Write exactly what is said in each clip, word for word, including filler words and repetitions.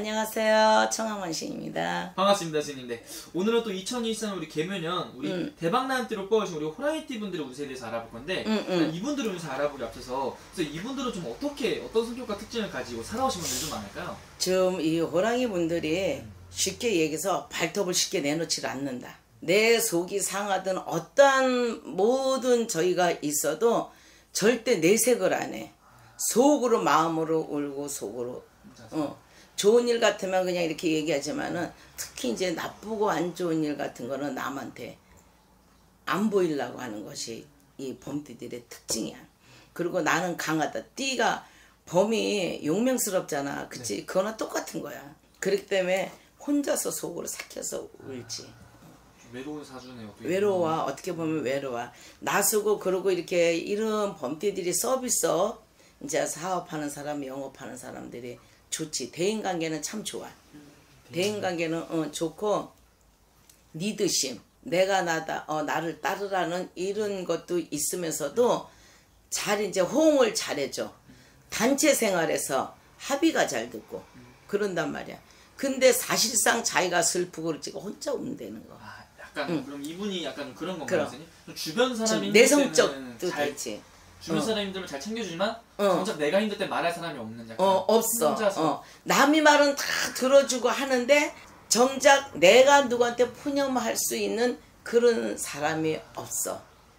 안녕하세요. 청아원 시인입니다. 반갑습니다, 스님. 네. 오늘은 또 이천이십삼 년 우리 개묘년 우리 음. 대박나는 띠로 뽑으신 우리 호랑이띠 분들의 운세에 대해서 알아볼 건데 음, 음. 이분들의 운세 알아보기 앞서서 그래서 이분들은 좀 어떻게 어떤 성격과 특징을 가지고 살아오신 분들이 좀 많을까요? 좀 이 호랑이 분들이 음. 쉽게 얘기해서 발톱을 쉽게 내놓지 않는다. 내 속이 상하든 어떠한 모든 저희가 있어도 절대 내색을 안 해. 속으로 마음으로 울고 속으로 어. 좋은 일 같으면 그냥 이렇게 얘기하지만은 특히 이제 나쁘고 안 좋은 일 같은 거는 남한테 안 보이려고 하는 것이 이 범띠들의 특징이야. 그리고 나는 강하다. 띠가 범이 용맹스럽잖아. 그치? 네. 그거나 똑같은 거야. 그렇기 때문에 혼자서 속으로 삭혀서 울지. 외로운 사주네요. 외로워. 어떻게 보면 외로워. 나서고 그러고 이렇게 이런 범띠들이 서비스업 이제 사업하는 사람, 영업하는 사람들이 좋지. 대인관계는 참 좋아. 음, 대인관계는 어, 좋고 리더십, 내가 나다, 어, 나를 따르라는 이런 것도 있으면서도 잘 이제 호응을 잘해줘. 단체 생활에서 합의가 잘 듣고 그런단 말이야. 근데 사실상 자기가 슬프고 그렇지 혼자 운다는 거. 아, 약간 응. 그럼 이분이 약간 그런 건가요, 선생님? 주변 사람이 내성적도 잘, 되지. 주변 어. 사람들을 잘 챙겨주지만 어. 정작 내가 힘들 때 말할 사람이 없는 약간 어, 없어. 혼자서. 어. 남이 말은 다 들어주고 하는데 정작 내가 누구한테 푸념할 수 있는 그런 사람이 없어.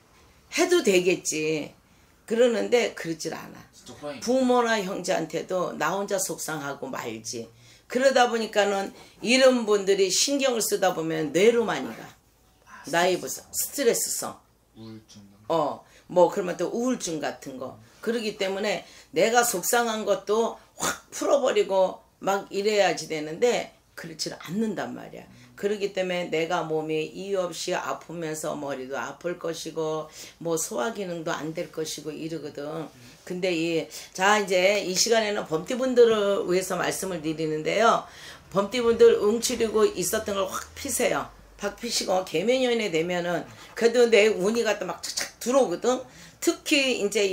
해도 되겠지. 그러는데 그러질 않아. 부모나 형제한테도 나 혼자 속상하고 말지. 그러다 보니까는 이런 분들이 신경을 쓰다 보면 뇌로 많이 가. 아, 나이 보세요. 스트레스성. 우울증. 어. 뭐 그러면 또 우울증 같은 거. 그러기 때문에 내가 속상한 것도 확 풀어버리고 막 이래야지 되는데 그렇지 않는단 말이야. 그러기 때문에 내가 몸이 이유 없이 아프면서 머리도 아플 것이고 뭐 소화기능도 안 될 것이고 이러거든. 근데 이 자 이제 이 시간에는 범띠분들을 위해서 말씀을 드리는데요. 범띠분들 응치리고 있었던 걸 확 피세요. 박 피시고 개묘년에 되면은 그래도 내 운이 갖다 막 착착 들어오거든. 특히 이제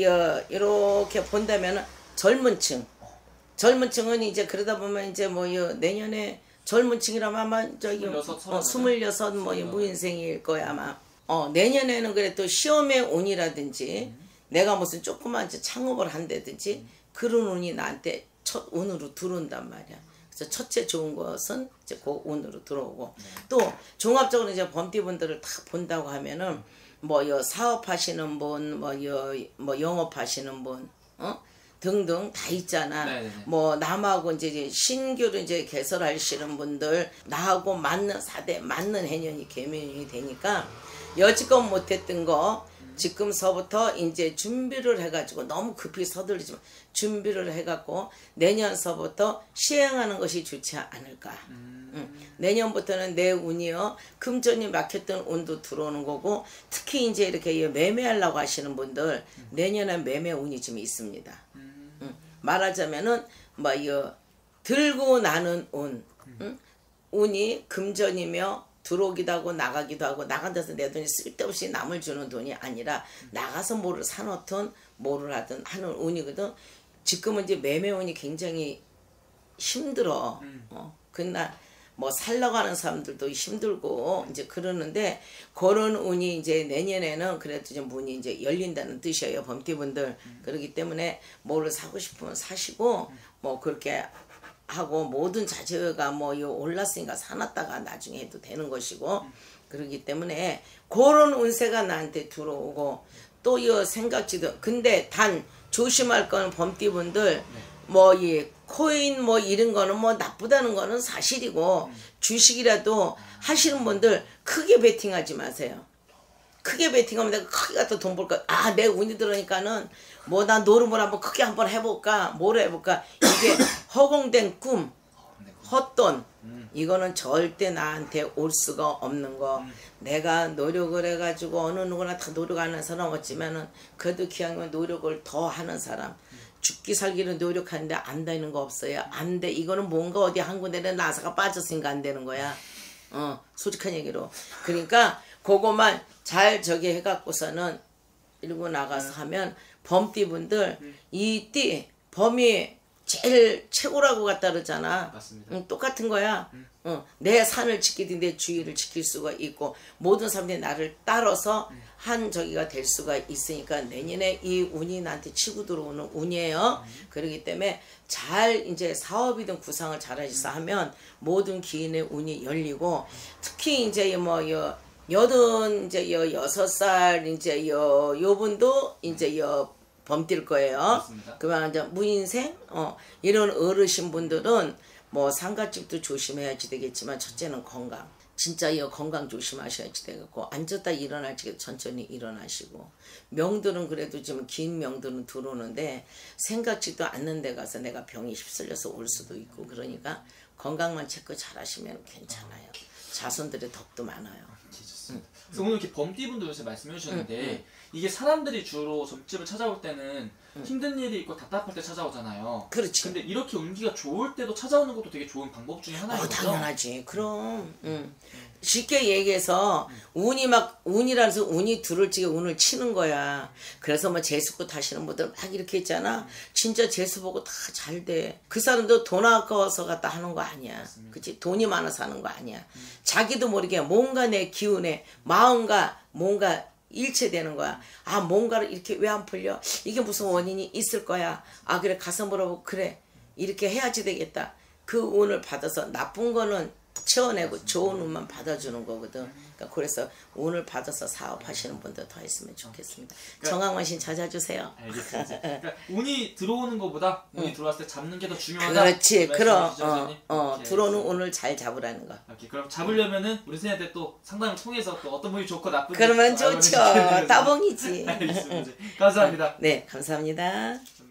이렇게 본다면은 젊은 층, 젊은 층은 이제 그러다 보면 이제 뭐 내년에 젊은 층이라면 아마 저기 어, 스물여섯 뭐 무인생일 거야 아마. 어 내년에는 그래 또 시험의 운이라든지 음. 내가 무슨 조그만 창업을 한다든지 음. 그런 운이 나한테 첫 운으로 들어온단 말이야. 그래서 첫째 좋은 것은 이제 그 운으로 들어오고 네. 또 종합적으로 이제 범띠분들을 다 본다고 하면은 뭐 여 사업하시는 분, 뭐 여 뭐 영업하시는 분, 어 등등 다 있잖아. 네네네. 뭐 남하고 이제 신규로 이제 개설하시는 분들 나하고 맞는 사대 맞는 해년이 개묘년이 되니까 여지껏 못했던 거. 지금서부터 이제 준비를 해가지고 너무 급히 서두르지 마. 준비를 해갖고 내년서부터 시행하는 것이 좋지 않을까. 음. 응. 내년부터는 내 운이요. 금전이 막혔던 운도 들어오는 거고 특히 이제 이렇게 매매하려고 하시는 분들 음. 내년에 매매 운이 좀 있습니다. 음. 응. 말하자면은 뭐 이 들고 나는 운. 음. 응? 운이 금전이며 들어오기도 하고 나가기도 하고 나간 데서 내 돈이 쓸데없이 남을 주는 돈이 아니라 나가서 뭐를 사놓든 뭐를 하든 하는 운이거든. 지금은 이제 매매운이 굉장히 힘들어. 음. 어, 그날 뭐 살려고 하는 사람들도 힘들고 이제 그러는데 그런 운이 이제 내년에는 그래도 좀 문이 이제 열린다는 뜻이에요. 범띠분들. 음. 그렇기 때문에 뭐를 사고 싶으면 사시고 음. 뭐 그렇게 하고 모든 자재가 뭐 올랐으니까 사놨다가 나중에 해도 되는 것이고 음. 그러기 때문에 그런 운세가 나한테 들어오고 또 이 생각지도 근데 단 조심할 건 범띠분들 네. 뭐 이 코인 뭐 이런 거는 뭐 나쁘다는 거는 사실이고 음. 주식이라도 하시는 분들 크게 베팅하지 마세요. 크게 베팅하면 내가 크게 갖다 돈 벌까 아 내 운이 들어오니까는 뭐 난 노름을 한번 크게 한번 해볼까 뭐로 해볼까 이게 허공된 꿈 헛돈 이거는 절대 나한테 올 수가 없는 거. 음. 내가 노력을 해가지고 어느 누구나 다 노력하는 사람 없지만은 그래도 기왕이면 노력을 더 하는 사람 음. 죽기 살기를 노력하는데 안 되는 거 없어요. 안 돼. 이거는 뭔가 어디 한 군데는 나사가 빠졌으니까 안 되는 거야. 어 솔직한 얘기로. 그러니까 그거만 잘 저기 해갖고서는 일고 나가서 하면 범띠분들 이 띠 범이 제일 최고라고 갖다 그러잖아. 맞습니다. 응, 똑같은 거야. 음. 어, 내 산을 지키듯이 내 주위를 지킬 수가 있고 모든 사람들이 나를 따라서 음. 한 저기가 될 수가 있으니까 내년에 이 운이 나한테 치고 들어오는 운이에요. 음. 그렇기 때문에 잘 이제 사업이든 구상을 잘하셔서 음. 하면 모든 기인의 운이 열리고 특히 이제 뭐 여, 여든 이제 여 여섯 살 이제 여 요분도 이제 여 범뛸 거예요. 맞습니다. 그만 이제 무인생 어 이런 어르신 분들은 뭐 상가집도 조심해야지 되겠지만 첫째는 건강. 진짜 이 건강 조심하셔야지 되겠고 앉았다 일어나지 천천히 일어나시고 명들은 그래도 지금 긴 명들은 들어오는데 생각지도 않는 데 가서 내가 병이 휩쓸려서 올 수도 있고 그러니까 건강만 체크 잘 하시면 괜찮아요. 자손들의 덕도 많아요. 좋습니다. 그래서 오늘 이렇게 범띠분들 요새 말씀해 주셨는데 음, 음. 이게 사람들이 주로 점집을 찾아올 때는 음. 힘든 일이 있고 답답할 때 찾아오잖아요. 그렇지. 근데 이렇게 운기가 좋을 때도 찾아오는 것도 되게 좋은 방법 중에 하나인 어, 거죠? 당연하지. 그럼. 음. 쉽게 얘기해서 운이 막 운이라서 운이 들을 적에 운을 치는 거야. 그래서 뭐 재수고 타시는 분들 막 이렇게 있잖아. 진짜 재수 보고 다 잘 돼. 그 사람도 돈 아까워서 갖다 하는 거 아니야. 그치? 돈이 많아서 하는 거 아니야. 자기도 모르게 뭔가 내 기운에 마음과 뭔가 일체되는 거야. 아 뭔가를 이렇게 왜 안 풀려? 이게 무슨 원인이 있을 거야. 아 그래 가서 물어보고 그래 이렇게 해야지 되겠다. 그 운을 받아서 나쁜 거는 채워내고 좋은 운만 받아주는 거거든. 그러니까 그래서 운을 받아서 사업하시는 분들 더 있으면 좋겠습니다. 그러니까, 정황만신 찾아주세요. 알겠습니다. 그러니까 운이 들어오는 것보다 운이 응. 들어왔을 때 잡는 게 더 중요하다. 그렇지. 그럼 어, 어, 들어오는 운을 잘 잡으라는 거. 오케이, 그럼 잡으려면은 우리 선생님한테 또 상담을 통해서 또 어떤 분이 좋고 나쁜 그러면 좋죠. 따봉이지. 알겠습니다. 감사합니다. 네, 감사합니다.